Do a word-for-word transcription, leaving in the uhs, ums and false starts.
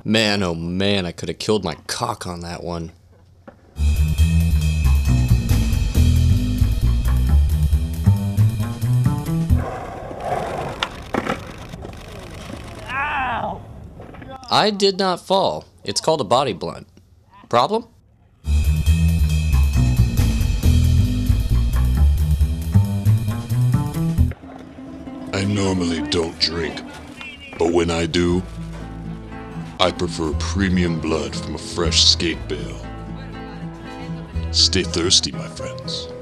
Man, oh man, I could have killed my cock on that one. Ow! I did not fall. It's called a body blunt. Problem? I normally don't drink, but when I do, I prefer premium blood from a fresh skate bale. Stay thirsty, my friends.